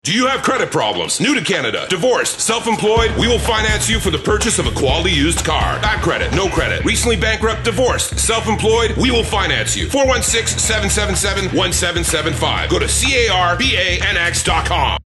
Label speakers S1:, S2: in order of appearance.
S1: Do you have credit problems? New to Canada, divorced, self-employed? We will finance you for the purchase of a quality used car. Bad credit, no credit, recently bankrupt, divorced, self-employed? We will finance you. 416-777-1775. Go to carbanx.com.